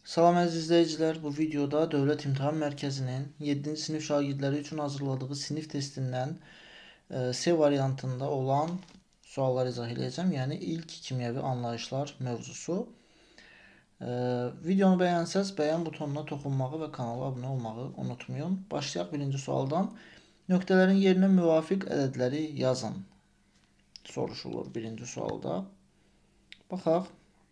Salam əziz izləyicilər, bu videoda Dövlət İmtahan Mərkəzinin 7-ci sinif şagirdləri üçün hazırladığı sinif testindən C variantında olan suallar izah edəcəm. Yəni ilk kimyəvi anlayışlar mövzusu. Videonu bəyənsəz bəyən butonuna toxunmağı və kanala abunə olmağı unutmayın. Başlayaq birinci sualdan. Nöqtələrin yerinə müvafiq ədədləri yazın soruşulur birinci sualda. Baxaq.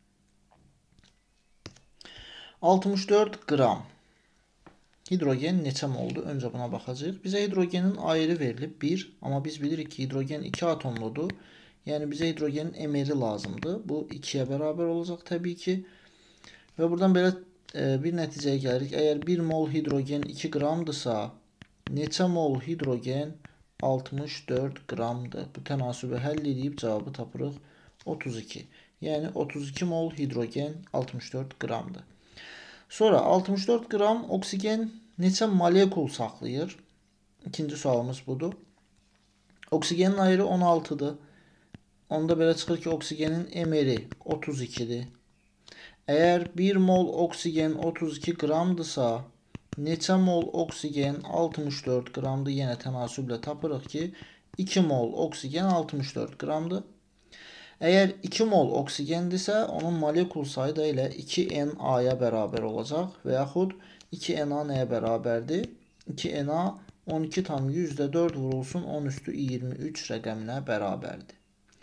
64 qram hidrogen neçə moldur? Öncə buna baxacağıq. Bizə hidrogenin ayrı verilib 1. Amma biz bilirik ki, hidrogen 2 atomludur. Yəni bizə hidrogenin emeri lazımdır. Bu 2-yə bərabər olacaq təbii ki. Və buradan belə bir nəticəyə gəlirik. Əgər 1 mol hidrogen 2 qramdırsa, neçə mol hidrogen 64 qramdır. Bu tənasübü həll edib cavabı tapırıq 32. Yəni 32 mol hidrogen 64 qramdır. Sonra 64 qram oksigen neçə molekul saxlayır? İkinci sualımız budur. Oksigenin ayrı 16'dır. Onda belə çıxır ki, oksigenin emeri 32'dir. Əgər 1 mol oksigen 32 qramdırsa, neçə mol oksigen 64 qramdır? Yenə tənasüblə tapırıq ki, 2 mol oksigen 64 qramdır. Əgər 2 mol oksigendirsə, onun molekul sayı da elə 2Na-ya bərabər olacaq və yaxud 2Na nəyə bərabərdir? 2Na 12,4 vurulsun 10 üstü 23 rəqəminə bərabərdir.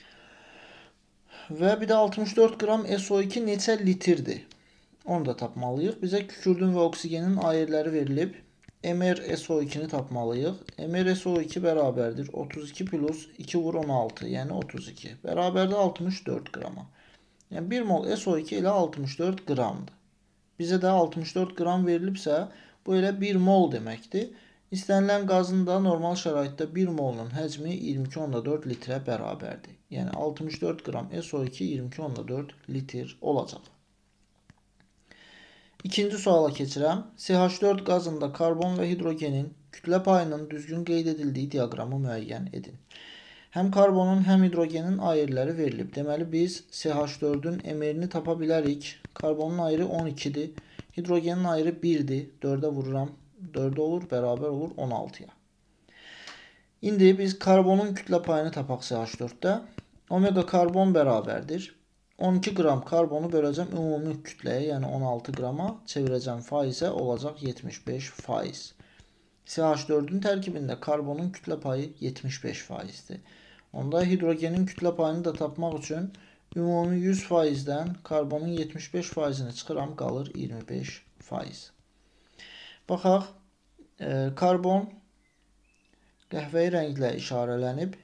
Və bir də 64 qram SO2 neçə litrdir? Onu da tapmalıyıq. Bizə kükürdün və oksigenin ayrıları verilib. Mr SO2'ni tapmalıyıq. Mr SO2 bərabərdir 32 plus 2 vur 16, yəni 32. Bərabərdir 64 qrama. Yəni 1 mol SO2 ilə 64 qramdır. Bizə də 64 qram verilibsə, bu elə 1 mol deməkdir. İstənilən qazın da normal şəraitdə 1 molunun həcmi 22,4 litrə bərabərdir. Yəni 64 qram SO2 22,4 litr olacaq. İkinci suala keçirəm. CH4 qazında karbon və hidrogenin kütlə payının düzgün qeyd edildiyi diaqramı müəyyən edin. Həm karbonun, həm hidrogenin ayrıları verilib. Deməli, biz CH4'ün emerini tapa bilərik. Karbonun ayrı 12'dir. Hidrogenin ayrı 1'dir. 4'ə vururam. 4 olur, bərabər olur 16'ya. İndi biz karbonun kütlə payını tapaq CH4'də. Omega karbon bərabərdir 12 qram karbonu böləcəm ümumi kütləyə, yəni 16 qrama, çevirəcəm faizə, olacaq 75%. CH4'ün tərkibində karbonun kütlə payı 75%'dir. Onda hidrogenin kütlə payını da tapmaq üçün ümumi 100%'dən karbonun 75%'ni çıxıram, qalır 25%. Baxaq, karbon qəhvəyi rənglə işarələnib,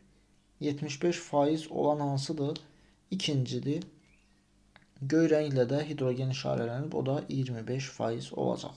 75% olan hansıdır? İkincidir. Göy rənglə də hidrogen işarələnib, o da 25% olacaq.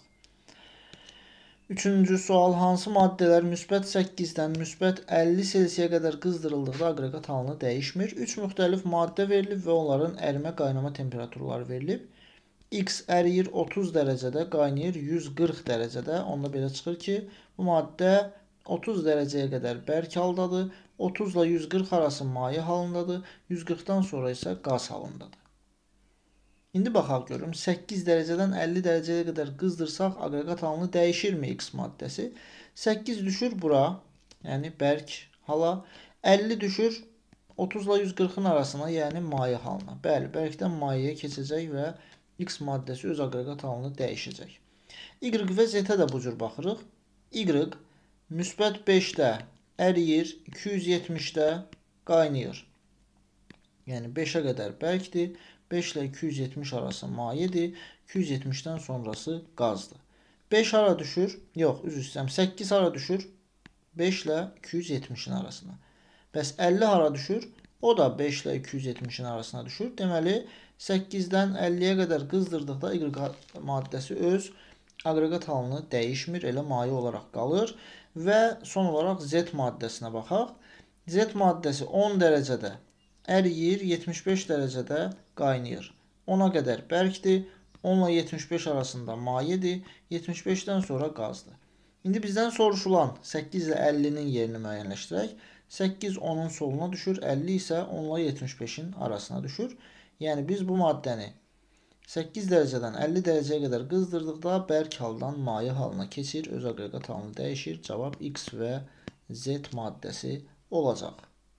Üçüncü sual, hansı maddələr müsbət 8-dən müsbət 50 Selsiyə qədər qızdırıldıqda aqreqat halını dəyişmir? 3 müxtəlif maddə verilib və onların ərimə qaynama temperaturları verilib. X əriyir 30 dərəcədə, qaynayır 140 dərəcədə. Onda belə çıxır ki, bu maddə 30 dərəcəyə qədər bərk haldadır, 30 ilə 140 arası maye halındadır, 140-dan sonra isə qaz halındadır. İndi baxaq görüm, 8 dərəcədən 50 dərəcəyə qədər qızdırsaq, aqreqat halını dəyişirmi X maddəsi? 8 düşür bura, yəni bərk hala, 50 düşür 30 ilə 140-ın arasına, yəni maye halına. Bəli, bərkdən mayeye keçəcək və X maddəsi öz aqreqat halını dəyişəcək. Y və Z-ə də bu cür baxırıq. Y müsbət 5-də əriyir, 270-də qaynayır. Yəni 5-ə qədər bərkdir. 5 ilə 270 arası mayedir. 270'dən sonrası qazdır. 5 hara düşür? Yox, üzr istəyirəm. 8 hara düşür? 5 ilə 270'in arasına. Bəs 50 hara düşür? O da 5 ilə 270'in arasına düşür. Deməli, 8-dən 50'yə qədər qızdırdıqda Y maddəsi öz aqreqat halını dəyişmir, elə maye olaraq qalır. Və son olaraq Z maddəsinə baxaq. Z maddəsi 10 dərəcədə əriyir, 75 dərəcədə qaynayır. 10'a qədər bərkdir, 10 ilə 75 arasında mayedir, 75'dən sonra qazdır. İndi bizdən soruşulan 8 ilə 50'nin yerini müəyyənləşdirək. 8 10'un soluna düşür, 50 isə 10 ilə 75'in arasına düşür. Yəni biz bu maddəni 8 dereceden 50 dereceye kadar qızdırdıqda bərk haldan maye halına keçir. Öz aqreqat halını dəyişir. Cavab X və Z maddəsi olacaq.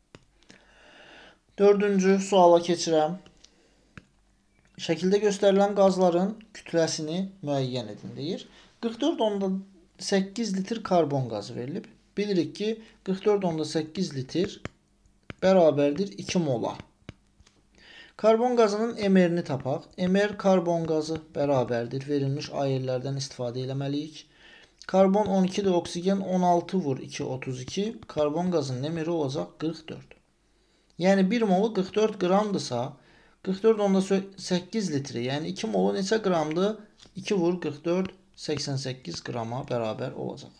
Dördüncü suala keçirəm. Şəkildə göstərilən qazların kütləsini müəyyən edin deyir. 44,8 litr karbon qazı verilib. Bilirik ki 44,8 litr bərabərdir 2 mola. Karbon qazının MR-ni tapaq. MR karbon qazı bərabərdir. Verilmiş ayirlərdən istifadə eləməliyik. Karbon 12-dir, oksigen 16 vur 2, 32. Karbon qazının MR-i olacaq 44. Yəni 1 molu 44 qramdırsa, 44,8 litri, yəni 2 molu neçə qramdır? 2 vur 44, 88 qrama bərabər olacaq.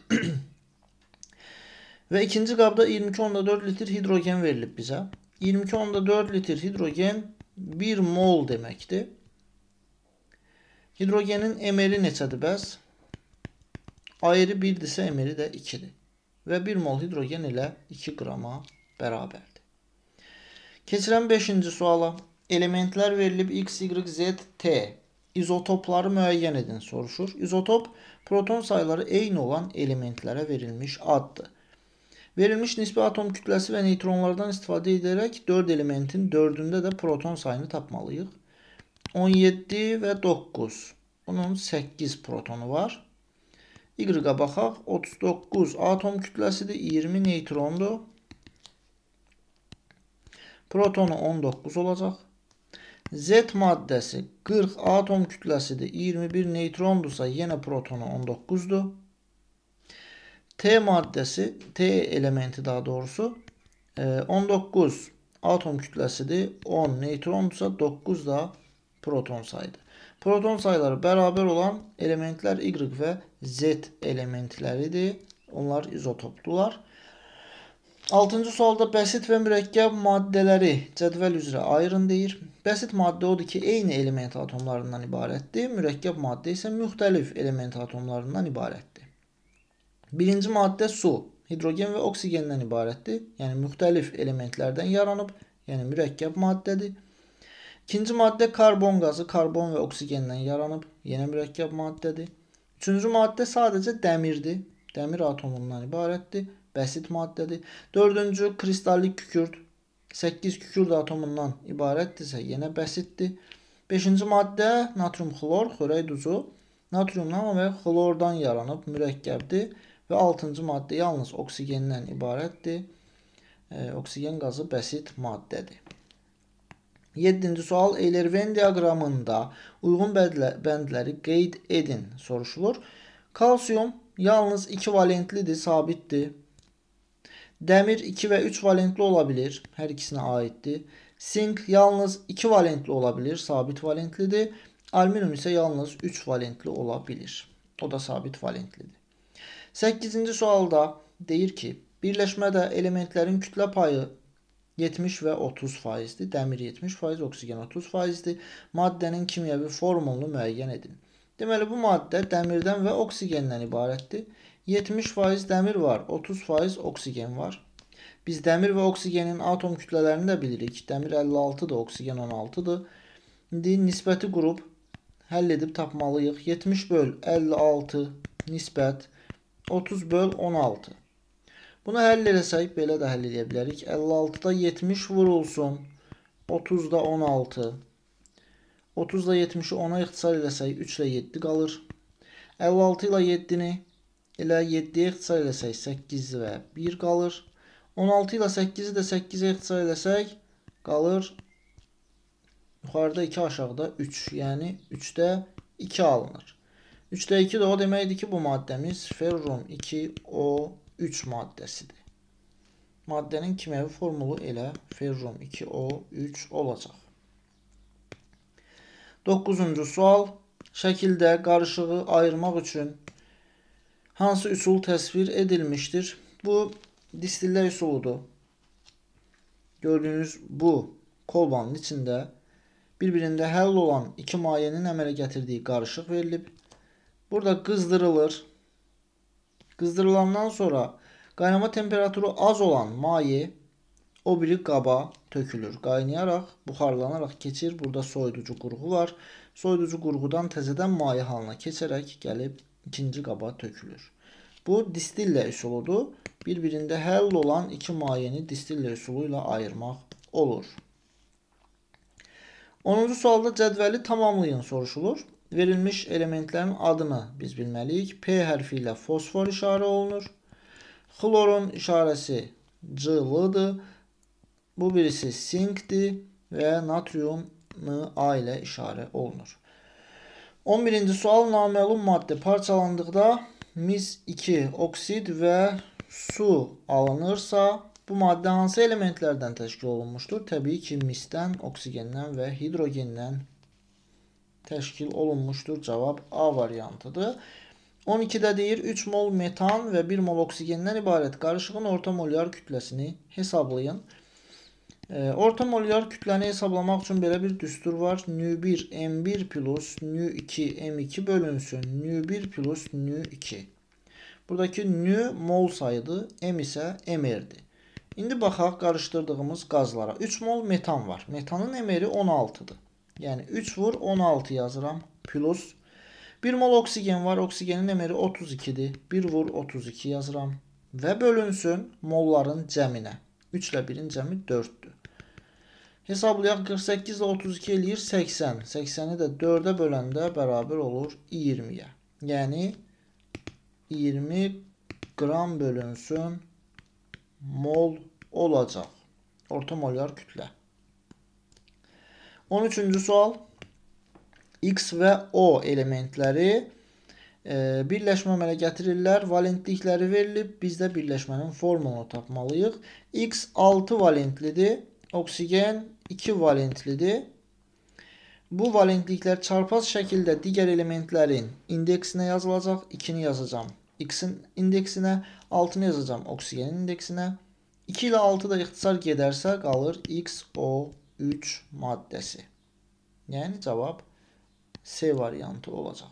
Və ikinci qabda 22,4 litr hidrogen verilib bizə. 22,4 litr hidrogen 1 mol deməkdir. Hidrogenin MR-i neçədir bəs? Ayrı 1-dirsə MR-i də 2-dir. Və 1 mol hidrogen ilə 2 qrama bərabərdir. Keçirəm 5-ci suala. Elementlər verilib X, Y, Z, T. İzotopları müəyyən edin soruşur. İzotop, proton sayıları eyni olan elementlərə verilmiş addır. Verilmiş nisbi atom kütləsi və neutronlardan istifadə edərək 4 elementin 4-ündə də proton sayını tapmalıyıq. 17 və 9. Bunun 8 protonu var. Y-a baxaq. 39 atom kütləsidir. 20 neutrondur. Protonu 19 olacaq. Z maddəsi 40 atom kütləsidir. 21 neutrondirsə yenə protonu 19'dur. T maddəsi, T elementi daha doğrusu 19 atom kütləsidir. 10 neytrondursa 9 da proton sayıdır. Proton sayıları bərabər olan elementlər Y və Z elementləridir. Onlar izotopdular. 6-cı sualda bəsit və mürəkkəb maddələri cədvəl üzrə ayırın deyir. Bəsit maddə odur ki, eyni element atomlarından ibarətdir. Mürəkkəb maddə isə müxtəlif element atomlarından ibarətdir. Birinci maddə su, hidrogen və oksigenden ibarətdir. Yəni müxtəlif elementlərdən yaranıb, yəni mürəkkəb maddədir. İkinci maddə karbon qazı, karbon və oksigenden yaranıb, yenə mürəkkəb maddədir. Üçüncü maddə sadəcə dəmirdir. Dəmir atomundan ibarətdir, bəsit maddədir. Dördüncü kristallik kükürt, 8 kükürt atomundan ibarətdirsə, yenə bəsitdir. Beşinci maddə natrium xlor, xörək duzu, natriumdan və xlordan yaranıb, mürəkkəbdir. Və 6-cı maddə yalnız oksigenden ibarətdir. Oksigen qazı bəsit maddədir. 7-ci sual Eyler-Venn diaqramında uyğun bəndləri qeyd edin soruşulur. Kalsiyum yalnız 2 valentlidir, sabitdir. Dəmir 2 və 3 valentli ola bilir, hər ikisinə aiddir. Sink yalnız 2 valentli ola bilir, sabit valentlidir. Alüminium isə yalnız 3 valentli ola bilir. O da sabit valentlidir. 8-ci sualda deyir ki, birləşmədə elementlərin kütlə payı 70 və 30%dir. Dəmir 70%, oksigen 30%dir. Maddənin kimyəvi formulunu müəyyən edin. Deməli, bu maddə dəmirdən və oksigenden ibarətdir. 70% dəmir var, 30% oksigen var. Biz dəmir və oksigenin atom kütlələrini də bilirik. Dəmir 56'dır, oksigen 16'dır. İndi nisbəti qrup həll edib tapmalıyıq. 70 böl 56 nisbət 30 böl 16. Bunu həll eləsək, belə də həll edə bilərik. 56'da 70 vurulsun. 30'da 16. 30'da 70'i 10'a ixtisar eləsək, 3 ilə 7 qalır. 56 ilə 7'ni elə 7'yə ixtisar eləsək, 8 və 1 qalır. 16 ilə 8'i də 8'ə ixtisar eləsək, qalır. Yuxarıda 2, aşağıda 3. Yəni 3'də 2 alınır. 3'də 2 də o deməkdir ki, bu maddəmiz ferrum 2O3 maddəsidir. Maddənin kimyəvi formulu elə ferrum 2O3 olacaq. 9-cu sual. Şəkildə qarışığı ayırmaq üçün hansı üsul təsvir edilmişdir? Bu distillə üsuludur. Gördüyünüz bu kolbanın içində bir-birində həll olan iki mayenin əmələ gətirdiyi qarışıq verilib. Burada qızdırılır. Qızdırılandan sonra qaynama temperaturu az olan maye O biri qaba tökülür. Qaynayaraq, buxarlanaraq keçir. Burada soyuducu qurğu var. Soyuducu qurğudan təzədən maye halına keçərək gəlib ikinci qaba tökülür. Bu distillə üsuludur. Bir-birində həll olan iki mayeni distillə üsulu ilə ayırmaq olur. 10-cu sualda cədvəli tamamlayın soruşulur. Verilmiş elementlərin adını biz bilməliyik. P hərfi ilə fosfor işarə olunur. Xlorun işarəsi C-lıdır. Bu birisi sinkdir və natrium A ilə işarə olunur. 11-ci sual naməlum maddə parçalandıqda mis-2 oksid və su alınırsa bu maddə hansı elementlərdən təşkil olunmuşdur? Təbii ki, misdən, oksigendən və hidrogendən təşkil olunmuşdur. Cavab A variantıdır. 12-də deyir 3 mol metan və 1 mol oksigenden ibarət qarışığın orta molyar kütləsini hesablayın. Orta molyar kütləni hesablamaq üçün belə bir düstur var. nü1 m1 plus nü2 m2 bölünsün nü1 plus nü2. Buradakı nü mol sayıdır, m isə mr'dir. İndi baxaq qarışdırdığımız qazlara. 3 mol metan var. Metanın mr'i 16'dır. Yəni 3 vur 16 yazıram. Plus 1 mol oksigen var. Oksigenin mr'i 32'dir. 1 vur 32 yazıram. Və bölünsün molların cəminə. 3 ilə 1'in cəmi 4'dür. Hesablayaq 48 ilə 32 eləyir 80. 80'i də 4'ə böləndə bərabər olur 20'yə. Yəni 20 qram bölünsün mol olacaq. Orta molyar kütlə. 13-cü sual. X və O elementləri birləşmə əmələ gətirirlər. Valentlikləri verilib. Biz də birləşmənin formulunu tapmalıyıq. X 6 valentlidir. Oksigen 2 valentlidir. Bu valentliklər çarpaz şəkildə digər elementlərin indeksinə yazılacaq. 2'ni yazacağım X'in indeksinə. 6'nı yazacağım oksigenin indeksinə. 2 ilə 6 da ixtisar gedərsə qalır XO3 maddəsi. Yəni cavab C variantı olacaq.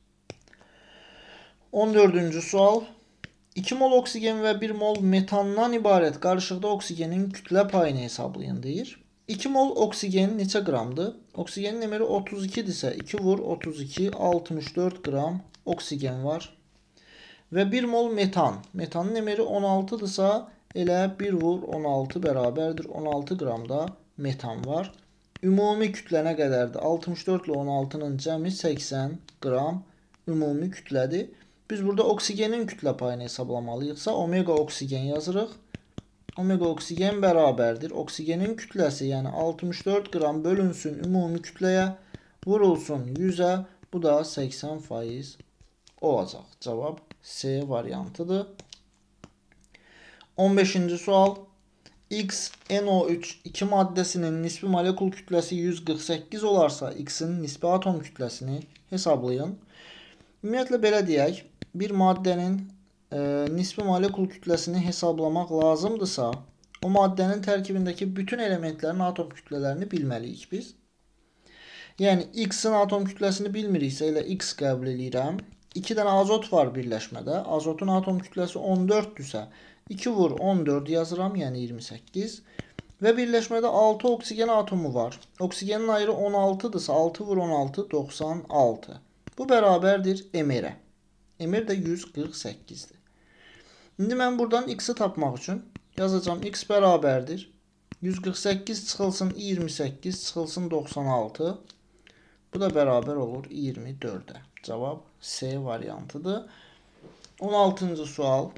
14-cü sual. 2 mol oksigen və 1 mol metandan ibarət qarışıqda oksigenin kütlə payını hesablayın deyir. 2 mol oksigen neçə qramdır? Oksigenin mr'i 32'dirsə 2 vur 32 64 qram oksigen var. Və 1 mol metan. Metanın mr'i 16'dırsa elə 1 vur 16 bərabərdir. 16 qramda metan var. Ümumi kütlə nə qədərdir? 64 ilə 16'nın cəmi 80 qram ümumi kütlədir. Biz burada oksigenin kütlə payını hesablamalıyıqsa omega oksigen yazırıq. Omega oksigen bərabərdir. Oksigenin kütləsi yəni 64 qram bölünsün ümumi kütləyə vurulsun 100'ə. Bu da 80% olacaq. Cavab C variantıdır. 15-ci sual. XNO3 2 maddəsinin nisbi molekul kütləsi 148 olarsa X'in nisbi atom kütləsini hesablayın. Ümumiyyətlə belə deyək. Bir maddənin nisbi molekul kütləsini hesablamaq lazımdırsa, o maddənin tərkibindəki bütün elementlərin atom kütlələrini bilməliyik biz. Yəni X'in atom kütləsini bilmiriksə elə X qəbul edirəm. 2 dənə azot var birləşmədə. Azotun atom kütləsi 14'dürsə 2 vur 14 yazıram, yəni 28. Və birləşmədə 6 oksigen atomu var. Oksigenin ayrı 16'dırsa 6 vur 16 96. Bu bərabərdir mr'ə. Mr də 148'dir. İndi mən buradan X'i tapmaq üçün yazacağım. X bərabərdir. 148 çıxılsın 28 çıxılsın 96. Bu da bərabər olur 24'ə. Cavab C variantıdır. 16-cı sual.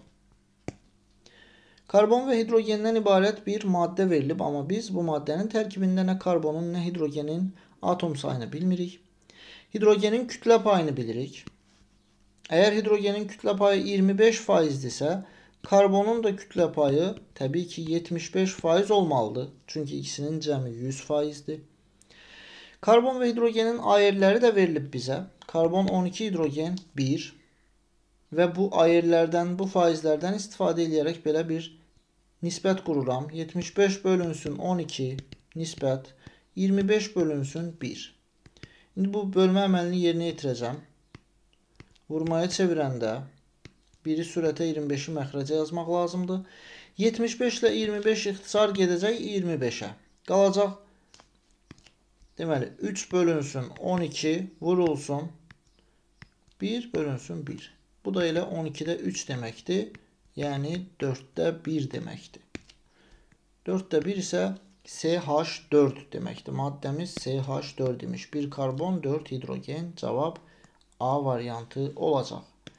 Karbon və hidrogenden ibarət bir maddə verilib, amma biz bu maddənin tərkibində nə karbonun, nə hidrogenin atom sayını bilmirik. Hidrogenin kütlə payını bilirik. Əgər hidrogenin kütlə payı 25%dirsə, karbonun da kütlə payı təbii ki 75% olmalıdır. Çünki ikisinin cəmi 100%dir. Karbon və hidrogenin ayirləri də verilib bizə. Karbon 12, hidrogen 1. Və bu ayirlərdən, bu faizlərdən istifadə edərək belə bir nisbət qururam. 75 bölünsün 12 nisbət 25 bölünsün 1. İndi bu bölmə əməlini yerinə yetirəcəm. Vurmaya çevirəndə 1'i sürətə 25'i məxrəcə yazmaq lazımdır. 75 ilə 25 ixtisar gedəcək 25-ə. Qalacaq deməli 3 bölünsün 12 vurulsun 1 bölünsün 1. Bu da elə 12-də 3 deməkdir. Yəni 4-də 1 deməkdir. 4-də 1 isə CH4 deməkdir. Maddəmiz CH4 imiş. 1 karbon, 4 hidrogen. Cavab A variantı olacaq.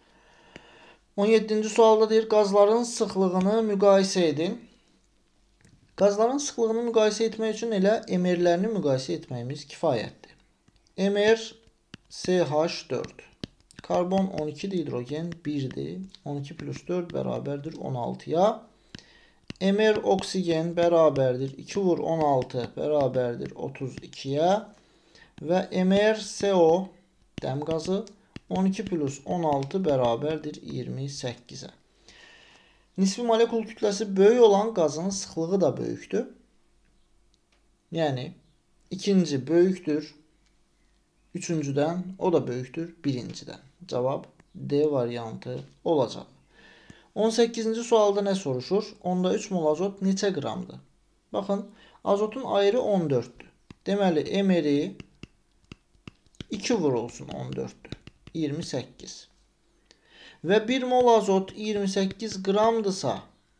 17-ci sualda deyir, qazların sıxlığını müqayisə edin. Qazların sıxlığını müqayisə etmək üçün elə emerlərini müqayisə etməyimiz kifayətdir. Emer CH4. Karbon 12'dir, hidrogen 1'dir. 12 plus 4 bərabərdir 16'ya. Emer oksigen bərabərdir 2 vur 16 bərabərdir 32'ya. Və Emer CO dəm qazı 12 plus 16 bərabərdir 28'ə. Nisbi molekul kütləsi böyük olan qazın sıxlığı da böyükdür. Yəni ikinci böyükdür üçüncüdən, o da böyükdür birinciden. Cavab D variantı olacaq. 18-ci sualda nə soruşur? Onda 3 mol azot neçə qramdır? Baxın, azotun ayrı 14'dür. Deməli, emeri 2 vurulsun 14'dür. 28. Və 1 mol azot 28 qramdırsa,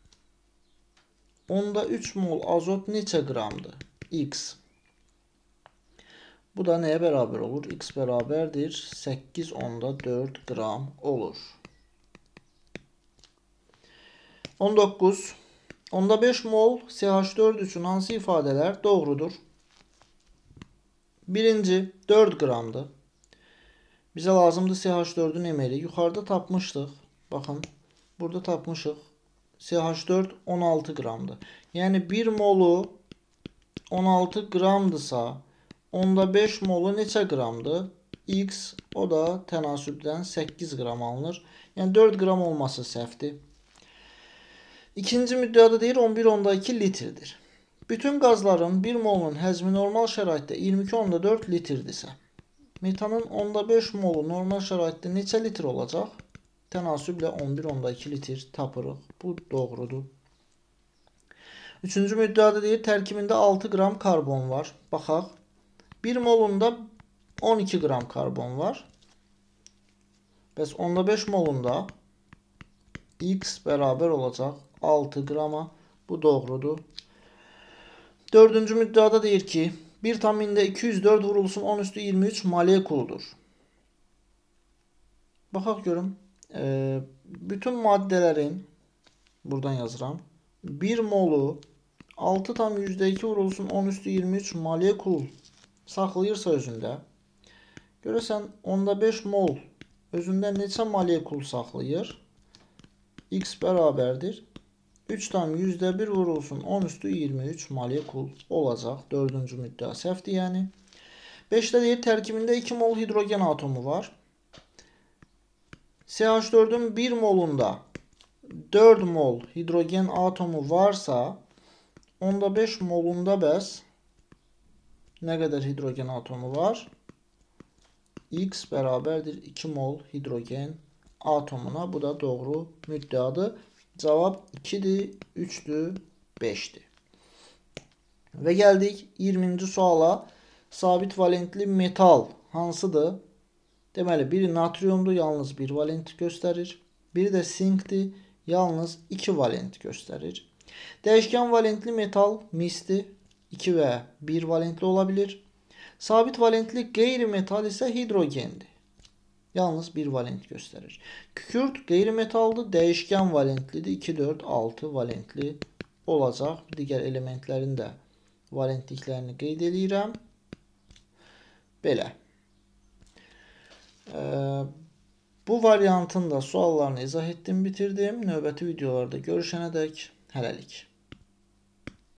onda 3 mol azot neçə qramdır? X. Bu da nəyə bərabər olur? X bərabərdir 8/4 qram olur. 19. Onda 5 mol CH4 üçün hansı ifadələr doğrudur? Birinci 4 qramdır. Bizə lazımdır CH4'ün emeri. Yuxarıda tapmışdıq. Baxın, burada tapmışıq. CH4 16 qramdır. Yəni 1 molu 16 qramdırsa, onda 5 molu neçə qramdır? X, o da tənasübdən 8 qram alınır. Yəni 4 qram olması səhvdir. İkinci müddəada deyir 11/2 litrdir. Bütün qazların 1 molunun həzmi normal şəraitdə 22/4 litrdirsə, metanın 5 molu normal şəraitdə neçə litr olacaq? Tənasüblə 11/2 litr tapırıq. Bu doğrudur. Üçüncü müddəada deyir tərkibində 6 qram karbon var. Baxaq. 1 molunda 12 qram karbon var. Bəs 5 molunda X bərabər olacaq 6 qrama. Bu doğrudur. Dördüncü müddəada deyir ki 1/204 vurulsun 10 üstü 23 molekuldur. Baxaq görüm. Bütün maddələrin buradan yazıram. 1 molu 6/2 vurulsun 10 üstü 23 molekul saxlayırsa özündə. Görəsən 5 mol özündə neçə molekul saxlayır? X bərabərdir 3/1 vurulsun 10 üstü 23 molekul olacaq. Dördüncü müddəa səhvdir yəni. 5'də deyir tərkibində 2 mol hidrogen atomu var. CH4'ün 1 molunda 4 mol hidrogen atomu varsa, 5 molunda bəs nə qədər hidrogen atomu var? X bərabərdir 2 mol hidrogen atomuna. Bu da doğru müddəadır. Cavab 2'dir, 3'dür, 5'dir. Və gəldik 20-ci suala. Sabit valentli metal hansıdır? Deməli, biri natriumdur, yalnız 1 valent göstərir. Biri də sinkdir, yalnız 2 valent göstərir. Dəyişkən valentli metal misdir, 2 və 1 valentli ola bilir. Sabit valentli qeyri-metal isə hidrogendir. Yalnız 1 valent göstərir. Kükürt qeyri-metaldır, dəyişkən valentlidir, 2, 4, 6 valentli olacaq. Digər elementlərin də valentliklərini qeyd edirəm. Belə. Bu variantın da suallarını izah etdim, bitirdim. Növbəti videolarda görüşənədək hələlik.